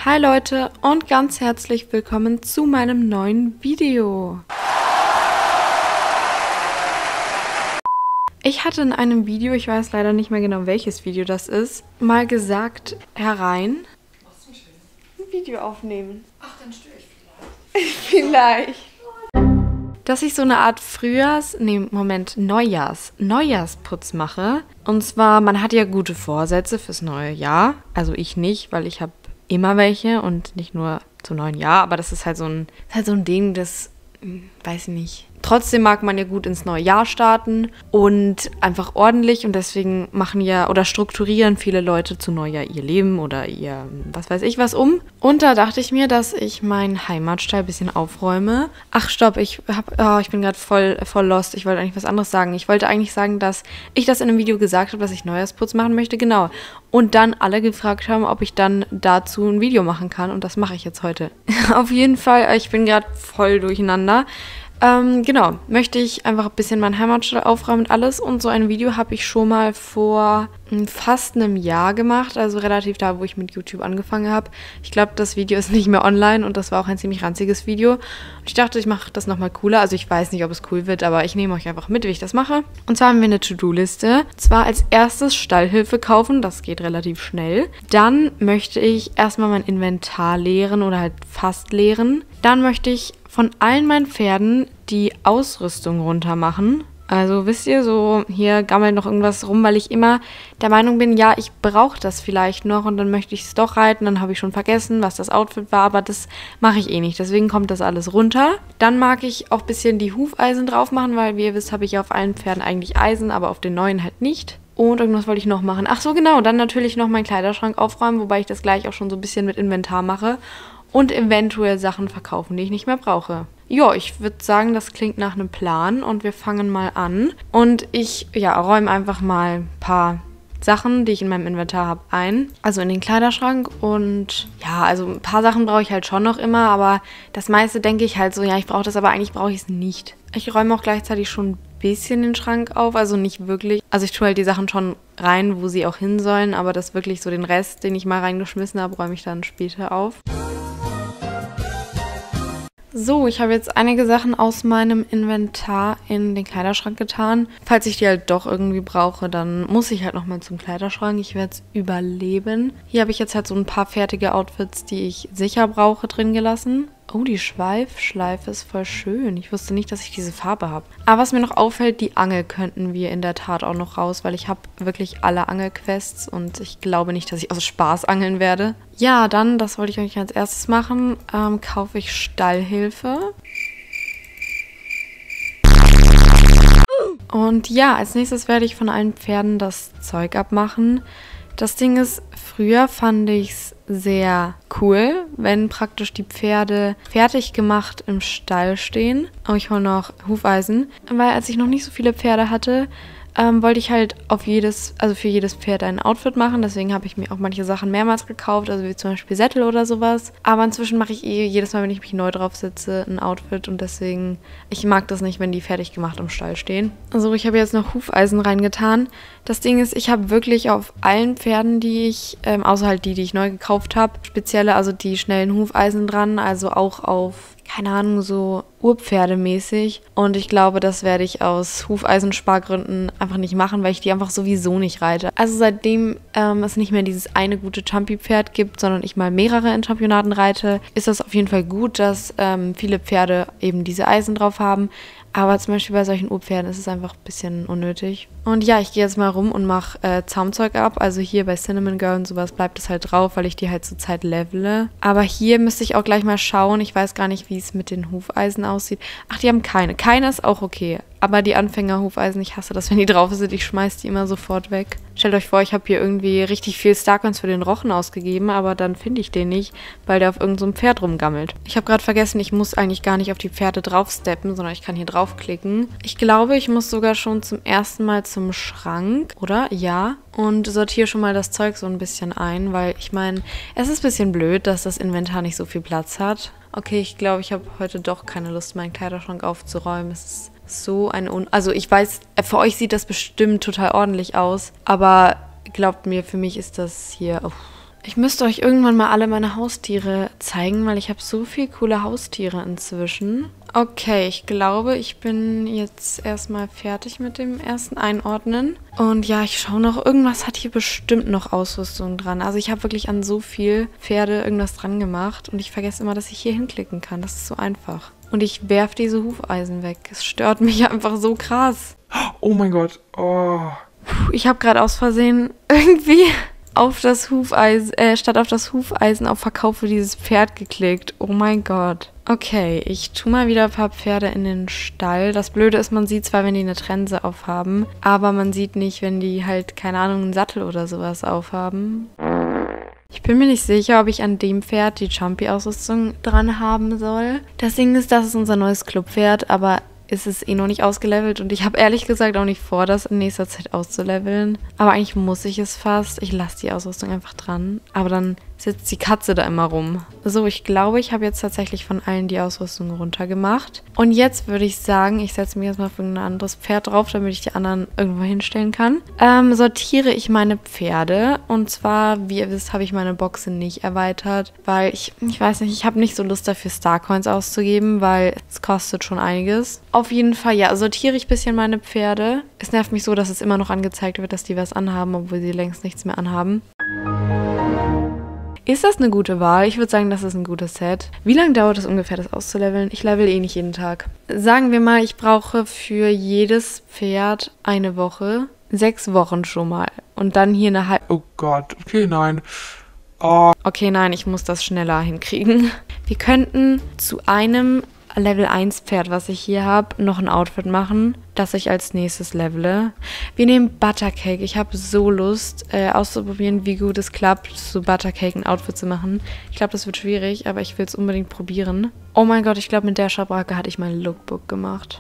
Hi Leute und ganz herzlich willkommen zu meinem neuen Video. Ich hatte in einem Video, ich weiß leider nicht mehr genau welches Video das ist, mal gesagt, herein, ein Video aufnehmen. Ach, dann störe ich vielleicht. Dass ich so eine Art Neujahrsputz mache. Und zwar, man hat ja gute Vorsätze fürs neue Jahr. Also ich nicht, weil ich habe immer welche und nicht nur zum neuen Jahr. Aber das ist halt so ein Ding, das, weiß ich nicht. Trotzdem mag man ja gut ins neue Jahr starten und einfach ordentlich. Und deswegen machen ja oder strukturieren viele Leute zu Neujahr ihr Leben oder ihr was weiß ich was um. Und da dachte ich mir, dass ich meinen Heimatstall ein bisschen aufräume. Ach stopp, ich bin gerade voll lost. Ich wollte eigentlich was anderes sagen. Ich wollte eigentlich sagen, dass ich das in einem Video gesagt habe, dass ich Neujahrsputz machen möchte. Genau. Und dann alle gefragt haben, ob ich dann dazu ein Video machen kann. Und das mache ich jetzt heute. Auf jeden Fall, ich bin gerade voll durcheinander. Genau, möchte ich einfach ein bisschen meinen Heimatstall aufräumen und alles. Und so ein Video habe ich schon mal vor fast einem Jahr gemacht, also relativ da, wo ich mit YouTube angefangen habe. Ich glaube, das Video ist nicht mehr online und das war auch ein ziemlich ranziges Video. Und ich dachte, ich mache das nochmal cooler. Also ich weiß nicht, ob es cool wird, aber ich nehme euch einfach mit, wie ich das mache. Und zwar haben wir eine To-Do-Liste. Zwar als erstes Stallhilfe kaufen, das geht relativ schnell. Dann möchte ich erstmal mein Inventar leeren oder halt fast leeren. Dann möchte ich von allen meinen Pferden die Ausrüstung runter machen. Also wisst ihr, so hier gammelt noch irgendwas rum, weil ich immer der Meinung bin, ja, ich brauche das vielleicht noch und dann möchte ich es doch reiten, dann habe ich schon vergessen, was das Outfit war, aber das mache ich eh nicht, deswegen kommt das alles runter. Dann mag ich auch ein bisschen die Hufeisen drauf machen, weil wie ihr wisst, habe ich auf allen Pferden eigentlich Eisen, aber auf den neuen halt nicht. Und irgendwas wollte ich noch machen. Ach so, genau, dann natürlich noch meinen Kleiderschrank aufräumen, wobei ich das gleich auch schon so ein bisschen mit Inventar mache. Und eventuell Sachen verkaufen, die ich nicht mehr brauche. Ja, ich würde sagen, das klingt nach einem Plan und wir fangen mal an. Und ich räume einfach mal ein paar Sachen, die ich in meinem Inventar habe, ein. Also in den Kleiderschrank und ja, also ein paar Sachen brauche ich halt schon noch immer, aber das meiste denke ich halt so, ja, ich brauche das, aber eigentlich brauche ich es nicht. Ich räume auch gleichzeitig schon ein bisschen den Schrank auf, also nicht wirklich. Also ich tue halt die Sachen schon rein, wo sie auch hin sollen, aber das wirklich so den Rest, den ich mal reingeschmissen habe, räume ich dann später auf. So, ich habe jetzt einige Sachen aus meinem Inventar in den Kleiderschrank getan. Falls ich die halt doch irgendwie brauche, dann muss ich halt nochmal zum Kleiderschrank. Ich werde es überleben. Hier habe ich jetzt halt so ein paar fertige Outfits, die ich sicher brauche, drin gelassen. Oh, die Schleifschleife ist voll schön. Ich wusste nicht, dass ich diese Farbe habe. Aber was mir noch auffällt, die Angel könnten wir in der Tat auch noch raus, weil ich habe wirklich alle Angelquests und ich glaube nicht, dass ich aus Spaß angeln werde. Ja, dann, das wollte ich eigentlich als erstes machen, kaufe ich Stallhilfe. Und ja, als nächstes werde ich von allen Pferden das Zeug abmachen. Das Ding ist, früher fand ich es sehr cool, wenn praktisch die Pferde fertig gemacht im Stall stehen. Oh, ich hole noch Hufeisen. Weil als ich noch nicht so viele Pferde hatte, wollte ich halt für jedes Pferd ein Outfit machen. Deswegen habe ich mir auch manche Sachen mehrmals gekauft, also wie zum Beispiel Sättel oder sowas. Aber inzwischen mache ich jedes Mal, wenn ich mich neu drauf sitze, ein Outfit. Und deswegen, ich mag das nicht, wenn die fertig gemacht im Stall stehen. Also ich habe jetzt noch Hufeisen reingetan. Das Ding ist, ich habe wirklich auf allen Pferden, die ich, außer halt die ich neu gekauft habe, spezielle, also die schnellen Hufeisen dran. Also auch auf, keine Ahnung, so Urpferdemäßig. Und ich glaube, das werde ich aus Hufeisenspargründen einfach nicht machen, weil ich die einfach sowieso nicht reite. Also seitdem es nicht mehr dieses eine gute Champi-Pferd gibt, sondern ich mal mehrere in Championaten reite, ist das auf jeden Fall gut, dass viele Pferde eben diese Eisen drauf haben. Aber zum Beispiel bei solchen Urpferden ist es einfach ein bisschen unnötig. Und ja, ich gehe jetzt mal rum und mache Zaumzeug ab. Also hier bei Cinnamon Girl und sowas bleibt es halt drauf, weil ich die halt zur Zeit levele. Aber hier müsste ich auch gleich mal schauen. Ich weiß gar nicht, wie es mit den Hufeisen aussieht. Ach, die haben keine. Keine ist auch okay. Aber die Anfänger-Hufeisen, ich hasse das, wenn die drauf sind. Ich schmeiß die immer sofort weg. Stellt euch vor, ich habe hier irgendwie richtig viel Starcoins für den Rochen ausgegeben, aber dann finde ich den nicht, weil der auf irgendeinem so Pferd rumgammelt. Ich habe gerade vergessen, ich muss eigentlich gar nicht auf die Pferde draufsteppen, sondern ich kann hier draufklicken. Ich glaube, ich muss sogar schon zum ersten Mal zum Schrank, oder? Ja. Und sortiere schon mal das Zeug so ein bisschen ein, weil ich meine, es ist ein bisschen blöd, dass das Inventar nicht so viel Platz hat. Okay, ich glaube, ich habe heute doch keine Lust, meinen Kleiderschrank aufzuräumen. Es ist so eine also ich weiß, für euch sieht das bestimmt total ordentlich aus, aber glaubt mir, für mich ist das hier Ich müsste euch irgendwann mal alle meine Haustiere zeigen, weil ich habe so viele coole Haustiere inzwischen. Okay, ich glaube, ich bin jetzt erstmal fertig mit dem ersten Einordnen. Und ja, ich schaue noch, irgendwas hat hier bestimmt noch Ausrüstung dran. Also ich habe wirklich an so viel Pferde irgendwas dran gemacht. Und ich vergesse immer, dass ich hier hinklicken kann. Das ist so einfach. Und ich werfe diese Hufeisen weg. Es stört mich einfach so krass. Oh mein Gott. Oh. Ich habe gerade aus Versehen irgendwie auf das Hufeisen, statt auf das Hufeisen auf Verkauf für dieses Pferd geklickt. Oh mein Gott. Okay, ich tue mal wieder ein paar Pferde in den Stall. Das Blöde ist, man sieht zwar, wenn die eine Trense aufhaben, aber man sieht nicht, wenn die halt, keine Ahnung, einen Sattel oder sowas aufhaben. Ich bin mir nicht sicher, ob ich an dem Pferd die Jumpy-Ausrüstung dran haben soll. Das Ding ist, das ist unser neues Clubpferd, aber ist es eh noch nicht ausgelevelt und ich habe ehrlich gesagt auch nicht vor, das in nächster Zeit auszuleveln. Aber eigentlich muss ich es fast. Ich lasse die Ausrüstung einfach dran. Aber dann sitzt die Katze da immer rum. So, ich glaube, ich habe jetzt tatsächlich von allen die Ausrüstung runtergemacht. Und jetzt würde ich sagen, ich setze mir jetzt mal für ein anderes Pferd drauf, damit ich die anderen irgendwo hinstellen kann. Sortiere ich meine Pferde. Und zwar, wie ihr wisst, habe ich meine Boxen nicht erweitert, weil ich weiß nicht, ich habe nicht so Lust dafür, Starcoins auszugeben, weil es kostet schon einiges. Auf jeden Fall, ja, sortiere ich ein bisschen meine Pferde. Es nervt mich so, dass es immer noch angezeigt wird, dass die was anhaben, obwohl sie längst nichts mehr anhaben. Ist das eine gute Wahl? Ich würde sagen, das ist ein gutes Set. Wie lange dauert es ungefähr, das auszuleveln? Ich level eh nicht jeden Tag. Sagen wir mal, ich brauche für jedes Pferd eine Woche. 6 Wochen schon mal. Und dann hier eine halbe... Oh Gott, okay, nein. Oh. Okay, nein, ich muss das schneller hinkriegen. Wir könnten zu einem Level 1 Pferd, was ich hier habe, noch ein Outfit machen, das ich als nächstes levele. Wir nehmen Buttercake. Ich habe so Lust, auszuprobieren, wie gut es klappt, zu Buttercake ein Outfit zu machen. Ich glaube, das wird schwierig, aber ich will es unbedingt probieren. Oh mein Gott, ich glaube, mit der Schabracke hatte ich mein Lookbook gemacht.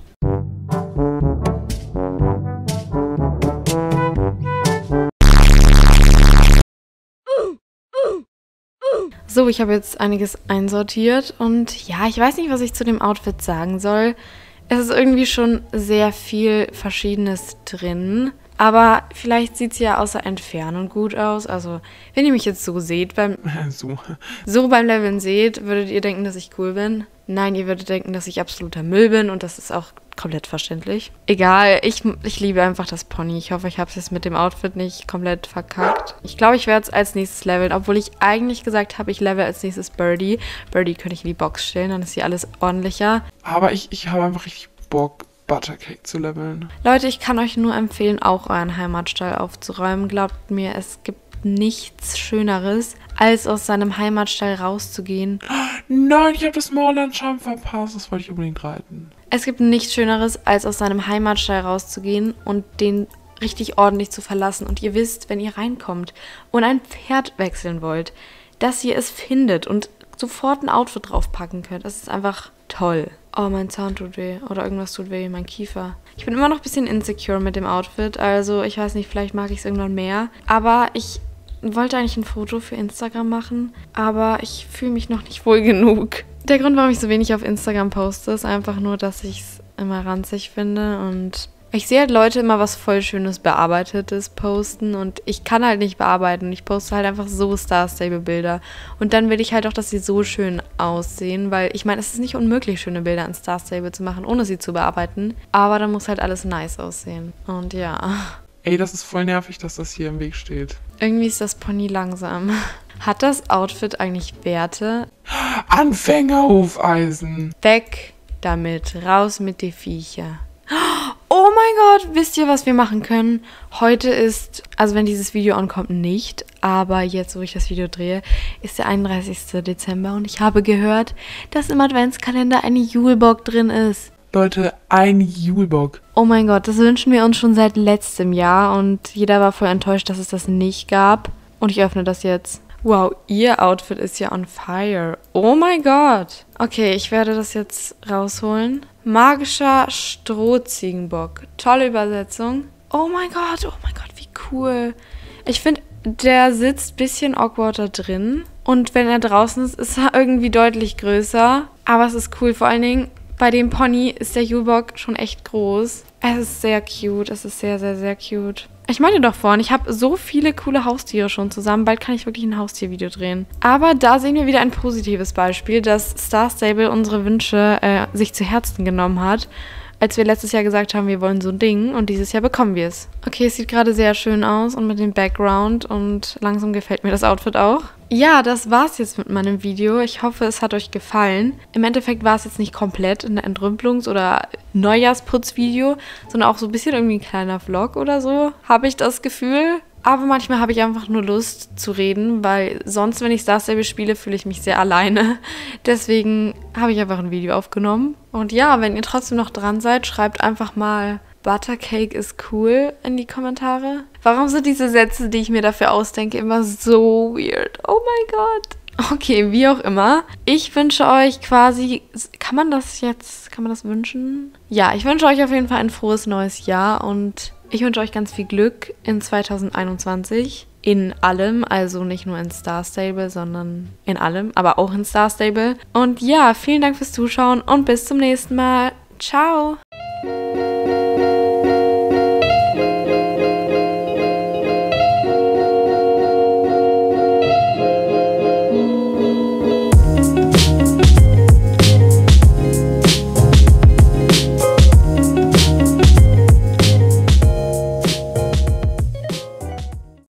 So, ich habe jetzt einiges einsortiert und ja, ich weiß nicht, was ich zu dem Outfit sagen soll. Es ist irgendwie schon sehr viel Verschiedenes drin, aber vielleicht sieht es ja außer Entfernung gut aus. Also, wenn ihr mich jetzt so seht, beim Leveln seht, würdet ihr denken, dass ich cool bin. Nein, ihr würdet denken, dass ich absoluter Müll bin und das ist auch komplett verständlich. Egal, ich liebe einfach das Pony. Ich hoffe, ich habe es jetzt mit dem Outfit nicht komplett verkackt. Ich glaube, ich werde es als nächstes leveln, obwohl ich eigentlich gesagt habe, ich level als nächstes Birdie. Birdie könnte ich in die Box stellen, dann ist hier alles ordentlicher. Aber ich habe einfach richtig Bock, Buttercake zu leveln. Leute, ich kann euch nur empfehlen, auch euren Heimatstall aufzuräumen. Glaubt mir, es gibt nichts Schöneres, als aus seinem Heimatstall rauszugehen. Nein, ich habe das Moorland-Charme verpasst. Das wollte ich unbedingt reiten. Es gibt nichts Schöneres, als aus seinem Heimatstall rauszugehen und den richtig ordentlich zu verlassen. Und ihr wisst, wenn ihr reinkommt und ein Pferd wechseln wollt, dass ihr es findet und sofort ein Outfit draufpacken könnt. Das ist einfach toll. Oh, mein Zahn tut weh. Oder irgendwas tut weh, mein Kiefer. Ich bin immer noch ein bisschen insecure mit dem Outfit. Also, ich weiß nicht, vielleicht mag ich es irgendwann mehr. Aber ich wollte eigentlich ein Foto für Instagram machen, aber ich fühle mich noch nicht wohl genug. Der Grund, warum ich so wenig auf Instagram poste, ist einfach nur, dass ich es immer ranzig finde und ich sehe halt Leute immer was voll Schönes Bearbeitetes posten und ich kann halt nicht bearbeiten. Ich poste halt einfach so Star Stable Bilder und dann will ich halt auch, dass sie so schön aussehen, weil ich meine, es ist nicht unmöglich, schöne Bilder in Star Stable zu machen, ohne sie zu bearbeiten, aber dann muss halt alles nice aussehen und ja. Ey, das ist voll nervig, dass das hier im Weg steht. Irgendwie ist das Pony langsam. Hat das Outfit eigentlich Werte? Anfängerhufeisen. Weg damit. Raus mit die Viecher. Oh mein Gott, wisst ihr, was wir machen können? Heute ist, also wenn dieses Video ankommt, nicht. Aber jetzt, wo ich das Video drehe, ist der 31. Dezember. Und ich habe gehört, dass im Adventskalender ein Julebock drin ist. Leute, ein Julebock. Oh mein Gott, das wünschen wir uns schon seit letztem Jahr und jeder war voll enttäuscht, dass es das nicht gab. Und ich öffne das jetzt. Wow, ihr Outfit ist ja on fire. Oh mein Gott. Okay, ich werde das jetzt rausholen. Magischer Strohziegenbock. Tolle Übersetzung. Oh mein Gott, wie cool. Ich finde, der sitzt ein bisschen awkward da drin. Und wenn er draußen ist, ist er irgendwie deutlich größer. Aber es ist cool, vor allen Dingen... Bei dem Pony ist der Julebock schon echt groß. Es ist sehr cute. Es ist sehr, sehr, sehr cute. Ich meinte doch vorhin, ich habe so viele coole Haustiere schon zusammen. Bald kann ich wirklich ein Haustiervideo drehen. Aber da sehen wir wieder ein positives Beispiel, dass Star Stable unsere Wünsche sich zu Herzen genommen hat. Als wir letztes Jahr gesagt haben, wir wollen so ein Ding und dieses Jahr bekommen wir es. Okay, es sieht gerade sehr schön aus und mit dem Background und langsam gefällt mir das Outfit auch. Ja, das war's jetzt mit meinem Video. Ich hoffe, es hat euch gefallen. Im Endeffekt war es jetzt nicht komplett ein Entrümpelungs- oder Neujahrsputzvideo, sondern auch so ein bisschen irgendwie ein kleiner Vlog oder so, habe ich das Gefühl. Aber manchmal habe ich einfach nur Lust zu reden, weil sonst, wenn ich Star Stable spiele, fühle ich mich sehr alleine. Deswegen habe ich einfach ein Video aufgenommen. Und ja, wenn ihr trotzdem noch dran seid, schreibt einfach mal Buttercake ist cool in die Kommentare. Warum sind diese Sätze, die ich mir dafür ausdenke, immer so weird? Oh mein Gott. Okay, wie auch immer. Ich wünsche euch quasi, kann man das wünschen? Ja, ich wünsche euch auf jeden Fall ein frohes neues Jahr und ich wünsche euch ganz viel Glück in 2021. In allem, also nicht nur in Star Stable, sondern in allem, aber auch in Star Stable. Und ja, vielen Dank fürs Zuschauen und bis zum nächsten Mal. Ciao!